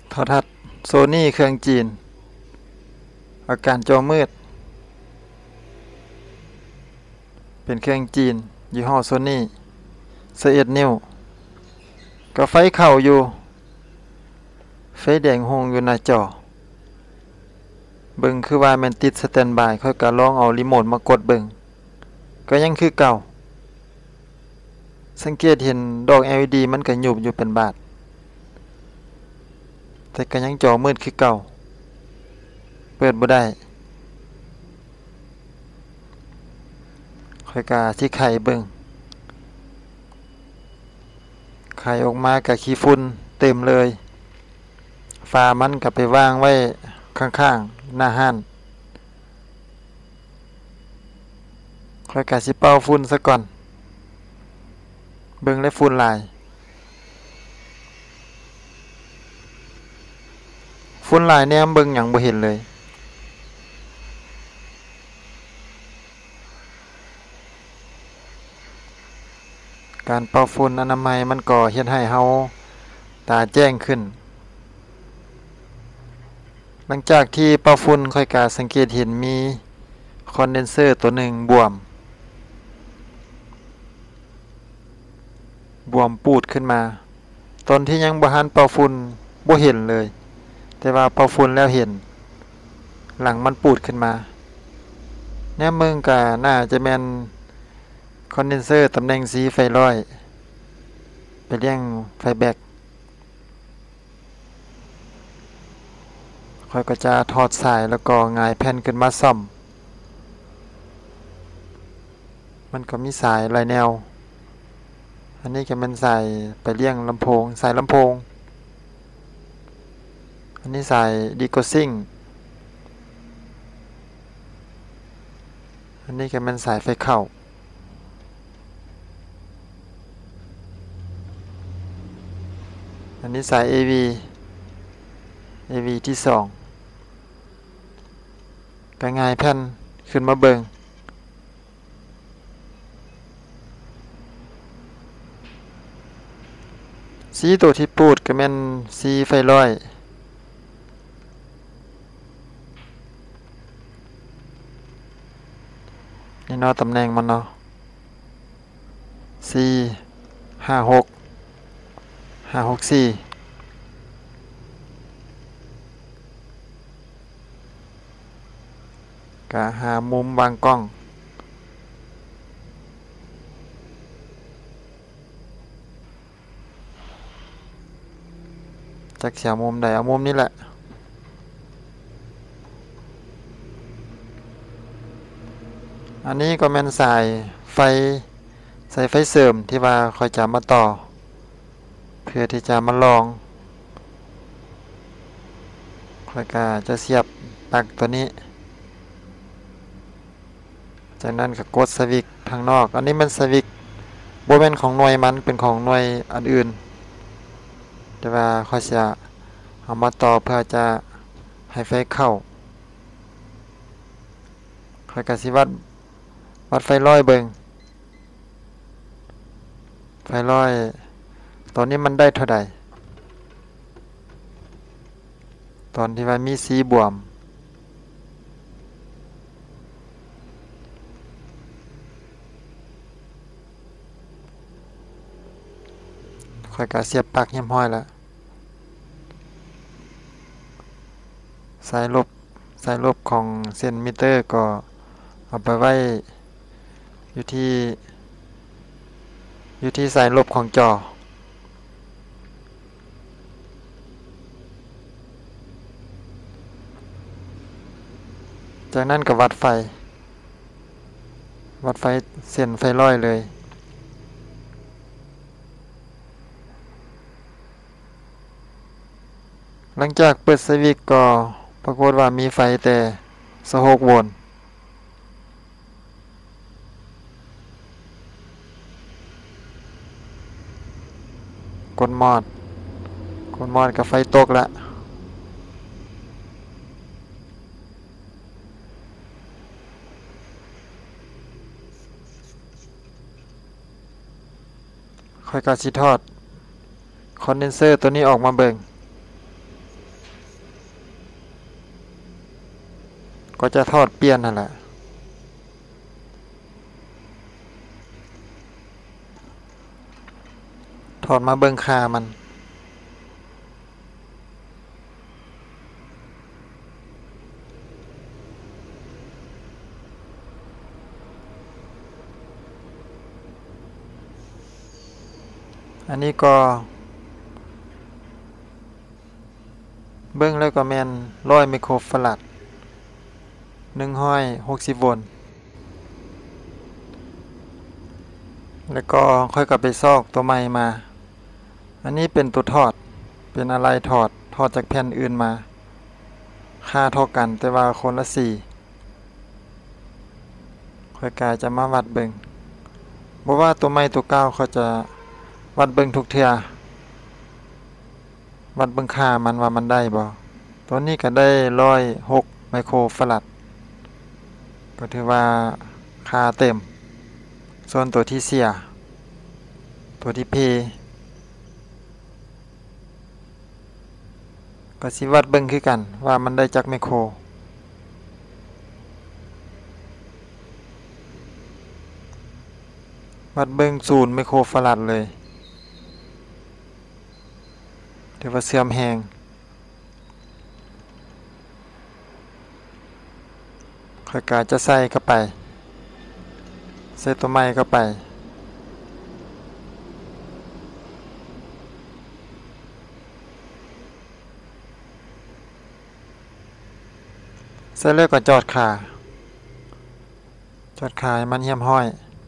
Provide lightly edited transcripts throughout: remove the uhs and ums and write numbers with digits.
โทรทัศน์โซนี่เครื่องจีนอาการจอมืดเป็นเครื่องจีนยี่ห้อโซนี่11 นิ้วก็ไฟเข้าอยู่ไฟแดงหงอยู่หน้าจอเบิ่งคือว่าแม่นติดสแตนด์บายค่อยก็ลองเอารีโมทมากดเบิ่งก็ยังคือเก่าสังเกตเห็นดอก LED มันก็ยุบอยู่เป็นบาทแต่ก็ยังจอมืดคือเก่าเปิดบ่ได้ค่อยก็สิไขเบิ่งไขออกมาก็ขี้ฝุ่นเต็มเลยฝามันก็ไปวางไว้ข้างๆหน้าห้านค่อยก็สิเป่าฝุ่นซะก่อนเบิ่งแล้วฝุ่นหลายฝุ่นหลายแนมเบิ่งหยังบ่เห็นเลยการเป่าฝุ่นอนามัยมันก็เฮ็ดให้เฮาตาแจ้งขึ้นหลังจากที่เป่าฝุ่นค่อยก็สังเกตเห็นมีคอนเดนเซอร์ตัวหนึ่งบวมปูดขึ้นมาตอนที่ยังบ่ทันเป่าฝุ่นบ่เห็นเลยแต่ว่าเป่าฝุ่นแล้วเห็นหลังมันปูดขึ้นมาแนมเบิ่งก็น่าจะแม่นคอนเดนเซอร์ตำแหน่งสีไฟร้อยไปเลี้ยงไฟแบตค่อยก็จะถอดสายแล้วก็หงายแผ่นขึ้นมาซ่อมมันก็มีสายหลายแนวอันนี้ก็เป็นสายไปเลี้ยงลำโพงสายลำโพงอันนี้สายดีโกซิ่งอันนี้ก็เป็นสายไฟเข้าอันนี้สาย AV ที่2ก็ง่ายแผ่นขึ้นมาเบิงสีตัวที่ปูดก็แม่นสีไฟร้อยนี่เนาะตำแหน่งมันเนาะ456 ก็หามุมวางกล้องจักเสียมุมใดเอามุมนี้แหละอันนี้ก็แม่นสายไฟเสริมที่ว่าค่อยจะมาต่อเพื่อที่จะมาลองค่อยก็จะเสียบปลั๊กตัวนี้จากนั้นก็กดสวิตช์ทางนอกอันนี้มันสวิตช์บ่แม่นของหน่วยมันเป็นของหน่วยอันอื่นแต่ว่าค่อยจะเอามาต่อเพื่อจะให้ไฟเข้าค่อยก็สิวัดไฟร้อยเบิ่งไฟร้อยตอนนี้มันได้เท่าใดตอนที่ว่ามีสีบวมค่อยก็เสียบปลั๊กเรียบร้อยแล้วสายลบของเส้นมิเตอร์ก็เอาไปไว้อยู่ที่สายลบของจอจากนั้นก็วัดไฟเส้นไฟร้อยเลยหลังจากเปิดสวิตช์ก็ปรากฏว่ามีไฟแต่26 โวลต์กดมอดกับไฟตกละค่อยก็สิถอดคอนเดนเซอร์ตัวนี้ออกมาเบิ่งก็จะทอดเปลี่ยนนั่นแหละถอดมาเบิ่งค่ามันอันนี้ก็เบิ่งแล้วก็แม่น100ไมโครฟาราด160โวลต์แล้วก็ค่อยกลับไปซอกตัวใหม่มาอันนี้เป็นตัวถอดเป็นอะไรถอดจากแผ่นอื่นมาค่าเท่ากันแต่ว่าคนละ4ค่อยกายจะมาวัดเบิ่งบ่ว่าตัวใหม่ตัวเก่าเขาจะวัดเบิ่งทุกเทื่อวัดเบิ่งค่ามันว่ามันได้บ่ตัวนี้ก็ได้106ไมโครฟาราดก็ถือว่าค่าเต็มส่วนตัวที่เสียตัวที่เพก็สิวัดเบิ่งคือกันว่ามันได้จักไมโครวัดเบิ่ง0ไมโครฟาราดเลยถือว่าเสื่อมแฮงค่อยกาจะใส่เข้าไปใส่ตัวใหม่เข้าไปใส่เลยก็จอดขาให้มันเหี่ยมห้อย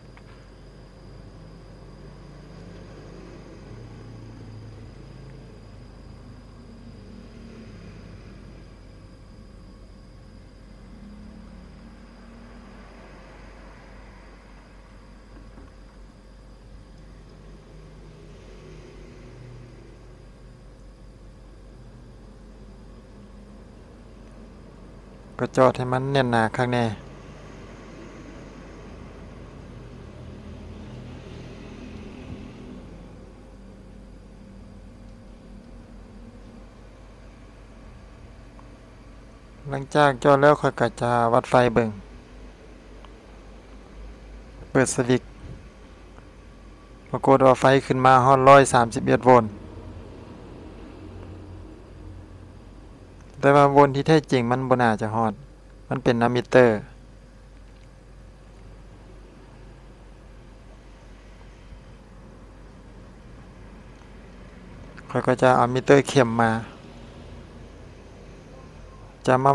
ก็จอดให้มันแน่นหนาข้างในหลังจากจอดแล้วค่อยก็จะวัดไฟเบิ่งเปิดสวิตช์ปรากฏว่าไฟขึ้นมาฮอด131โวลต์แต่ว่าโวลต์ที่แท้จริงมันบ่น่าจะฮอดมันเป็นอะมิเตอร์ค่อยก็จะเอามิเตอร์เข็มมาจะมา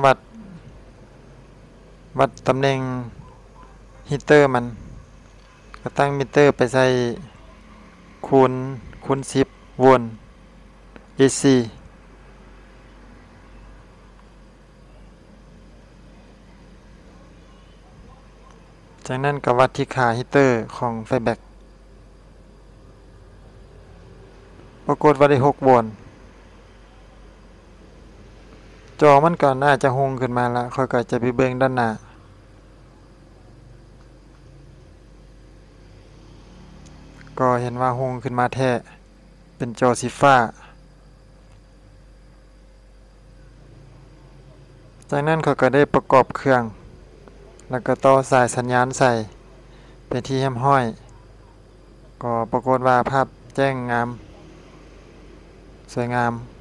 วัดตำแหน่งฮีเตอร์มันก็ตั้งมิเตอร์ไปใส่คูณ10โวลต์ AC จากนั้นก็วัดที่ค่าฮีเตอร์ของไฟแบตปรากฏว่าได้6โวลต์จอมันก็น่าจะหงขึ้นมาแล้วค่อยก็จะไปเบิ่งด้านหน้าก็เห็นว่าหงขึ้นมาแท้เป็นจอสีฟ้าจากนั้นเขาก็ได้ประกอบเครื่องแล้วก็ต่อสายสัญญาณใส่เป็นที่แห้มห้อยก็ปรากฏว่าภาพแจ้งงามสวยงาม